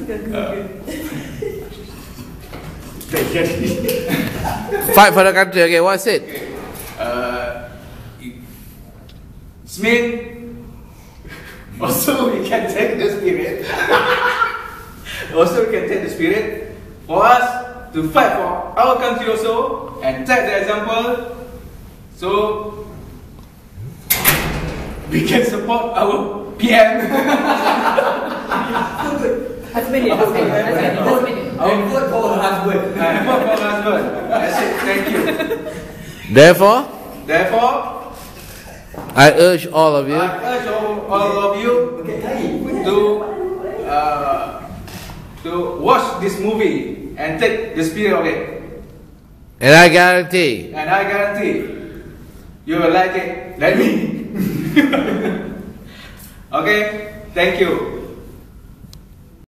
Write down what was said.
Fight for the country. Okay, what's it? Smith. Also, we can take the spirit. Also, we can take the spirit for us to fight for our country also and take the example. So we can support our PM. Husband. Our vote for husband. Vote for husband. That's it. Thank you. Therefore, I urge all of you to watch this movie and take the spirit of it. and I guarantee You will like it. Like me. Okay. Thank you.